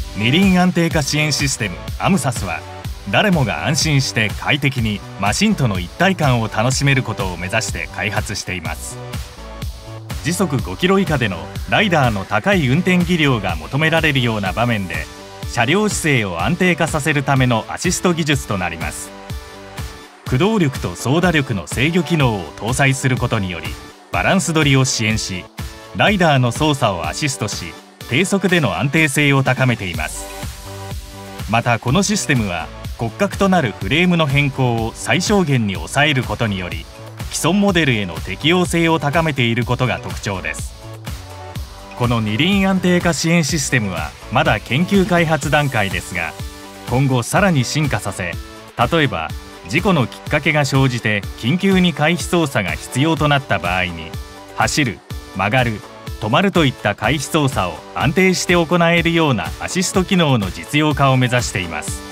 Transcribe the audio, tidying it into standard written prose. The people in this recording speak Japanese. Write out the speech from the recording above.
二輪安定化支援システムAMSASは、誰もが安心して快適にマシンとの一体感を楽しめることを目指して開発しています。時速5キロ以下でのライダーの高い運転技量が求められるような場面で、車両姿勢を安定化させるためのアシスト技術となります。駆動力と操舵力の制御機能を搭載することにより、バランス取りを支援し、ライダーの操作をアシストし、低速での安定性を高めています。またこのシステムは骨格となるフレームの変更を最小限に抑えることにより、既存モデルへの適応性を高めていることが特徴です。この二輪安定化支援システムはまだ研究開発段階ですが、今後さらに進化させ、例えば事故のきっかけが生じて緊急に回避操作が必要となった場合に、走る、曲がる、止まるといった回避操作を安定して行えるようなアシスト機能の実用化を目指しています。